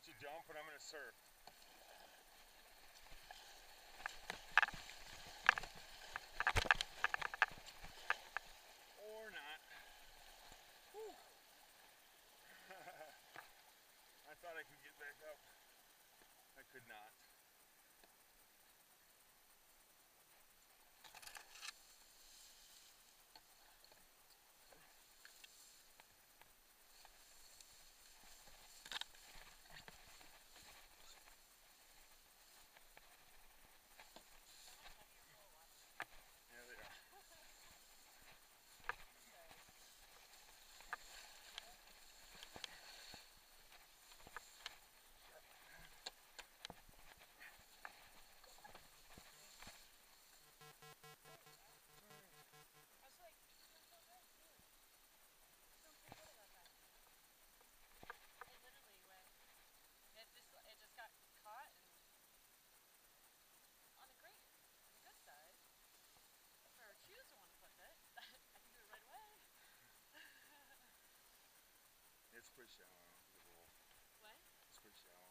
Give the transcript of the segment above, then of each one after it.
let you jump and I'm gonna surf. Or not. Whew. I thought I could get back up. I could not. Yeah, they are. It's pretty shallow. What? It's pretty shallow.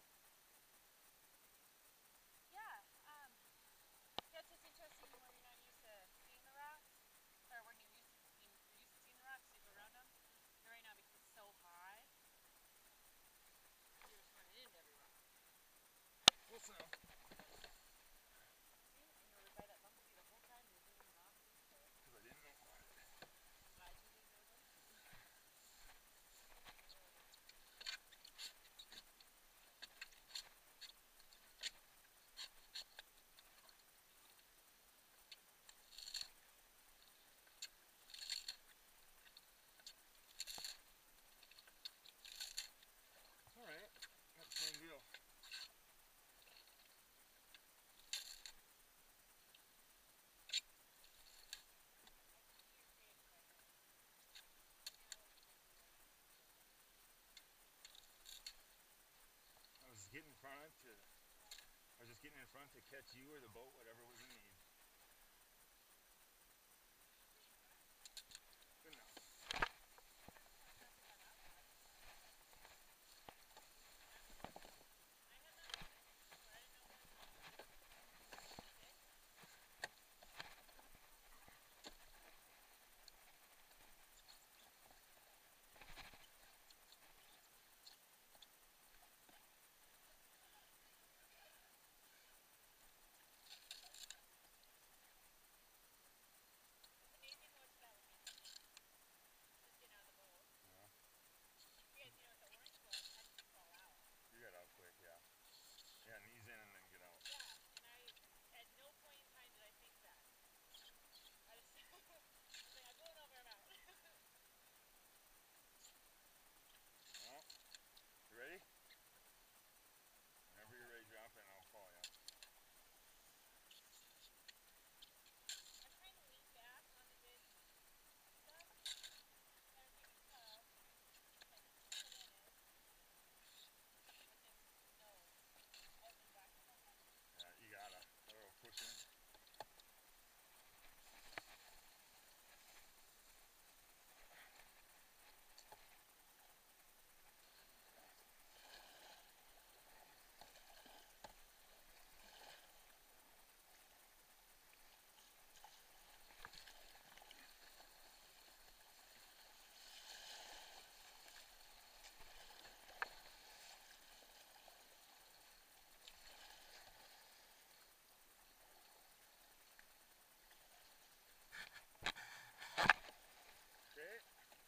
Yeah. Yeah, it's just interesting when you're not used to seeing the rocks, or when you're used to seeing the rocks, you go around them. And right now, because it's so high, you're just running into every rock. Close enough. See? And you were by that bumblebee the whole time. You didn't even bother me. Because I didn't know about it. Why'd you didn't know about it? Alright, that's the same deal. I was getting in front to, I was just getting in front to catch you or the boat, whatever was in need. Good enough. You got out quick, yeah. Yeah, knees in and then get out. Yeah, and at no point in time did I think that. I just, I was like, I'm going over, I'm out. Well, you ready? Whenever you're ready, drop in, I'll call you. I'm trying to lean back on the big stuff, or the big tub, so I can put in it with this nose out and back a little bit. Yeah, you gotta. A little pushing. Okay.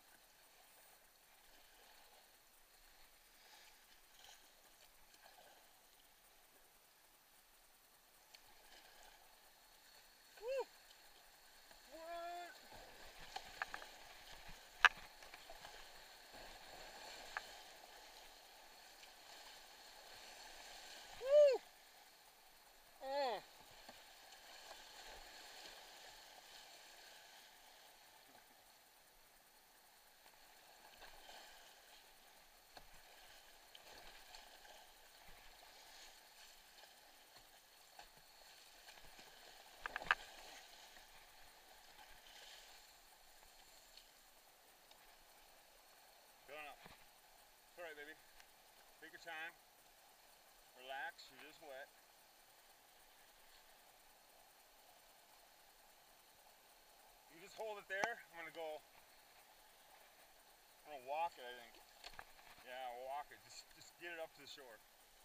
Woo! What? Woo! Oh! Going up. It's alright, baby. Take your time. relax, you're just wet. You just hold it there. I'm gonna walk it, I think. Yeah, I'll walk it. Just get it up to the shore.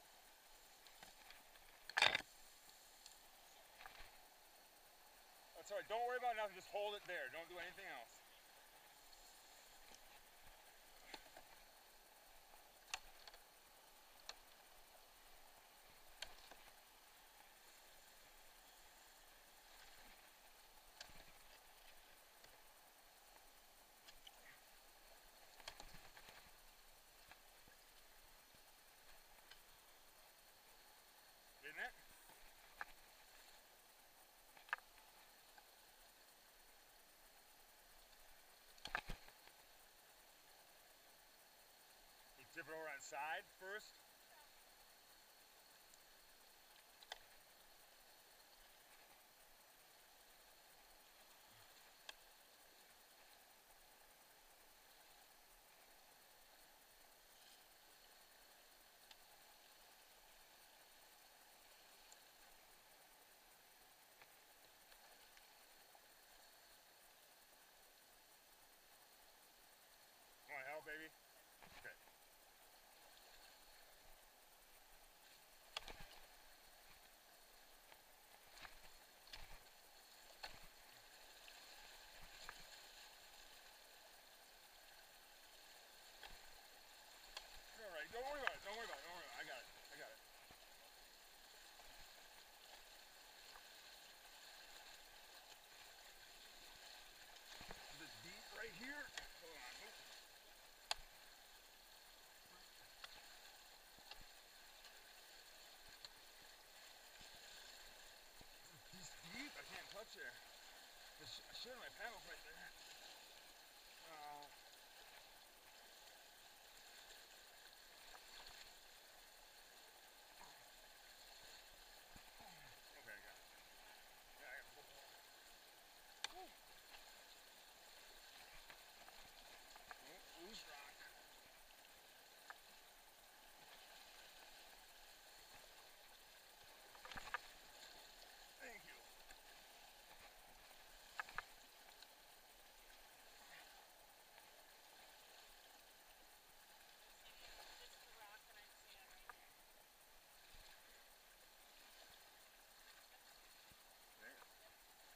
That's alright, don't worry about nothing, just hold it there. Don't do anything else. Isn't it? You tip it over on the side first. Want to help, baby? Okay. You're alright. Don't worry about it. Don't worry about it. Don't worry about it. I got it. I got it. Is it deep right here? Hold on. It's deep. I can't touch there. I should have my paddles right there. Oh. Okay, I got it. Yeah, I got full hold. Woo. Oh, loose rock. Thank you. This is the rock that I'm sitting on right here. There. Yep.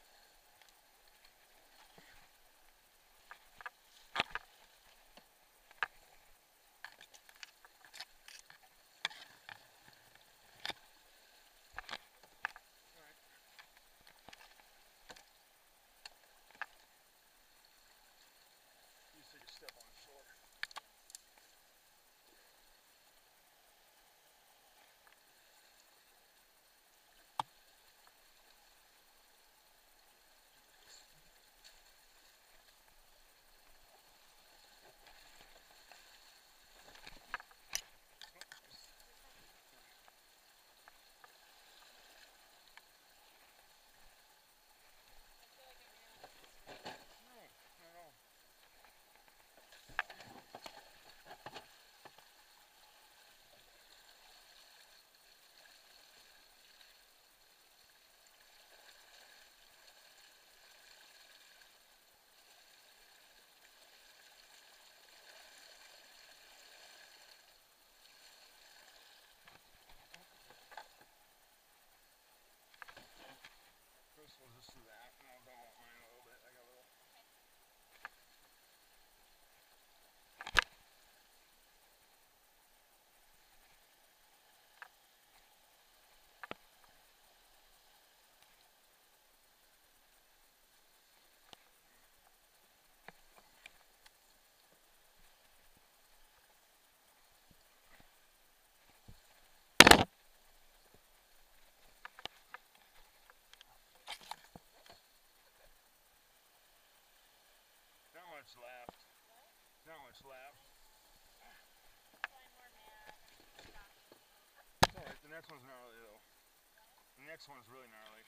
Alright. You just take a step on the shore. I feel like I'm reeling in this one. No, not at all. First we'll just do that, and I'll double up mine a little bit. I got a little. Okay. Not much left. What? Not much left. Find more mag. I'm stocking these. It's alright. The next one's gnarly though. What? The next one's really gnarly.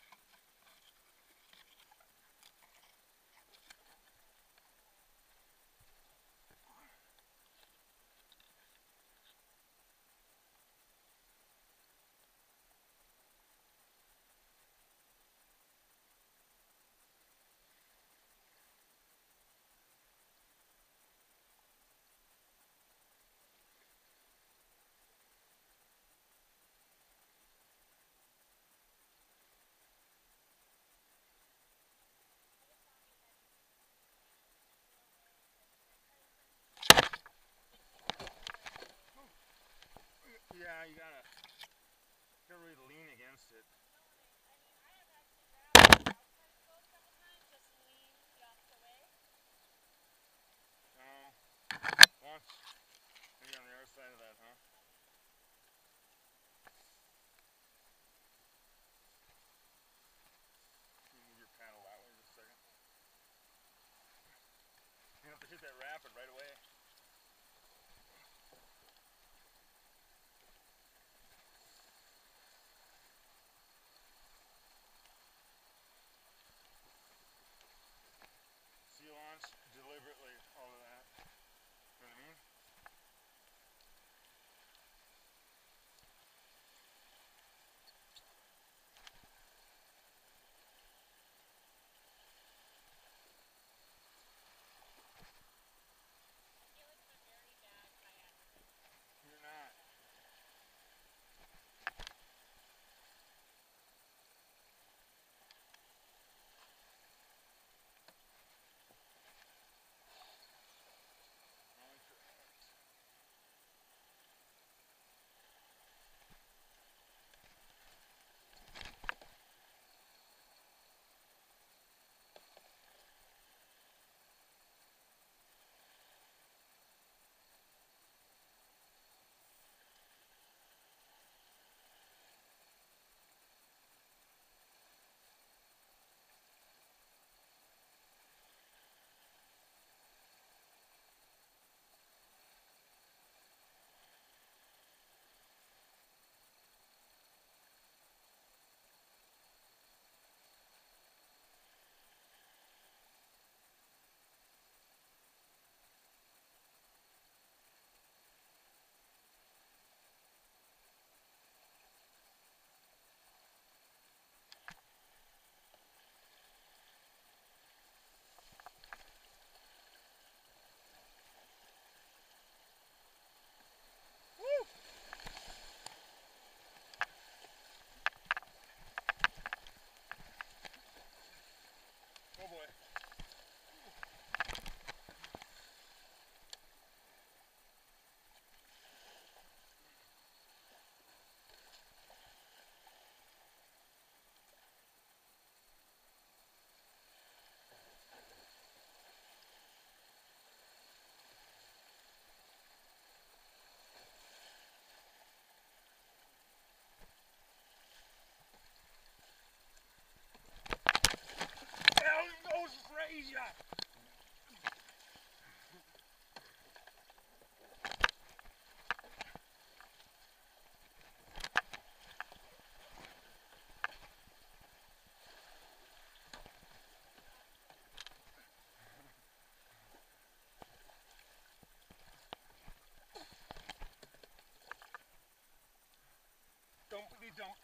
don't.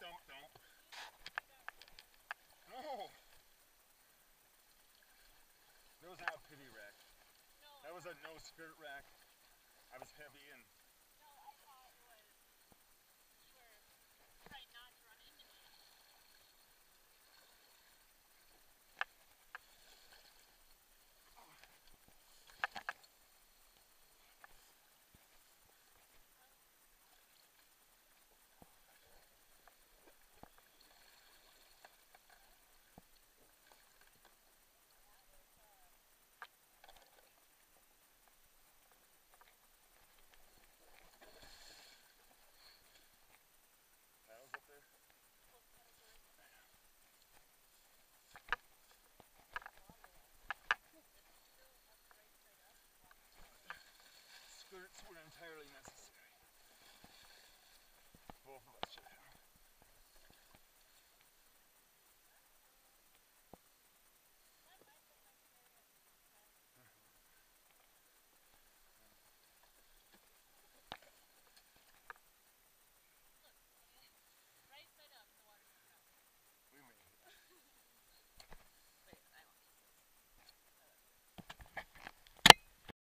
No. That was not a pity rack. No, That was a no skirt rack. I was heavy and no, I thought it was. You were trying not to run into me. paddles up there. Those pedals are right there. Water. It's still up right side up. Water. Skirts were entirely missing.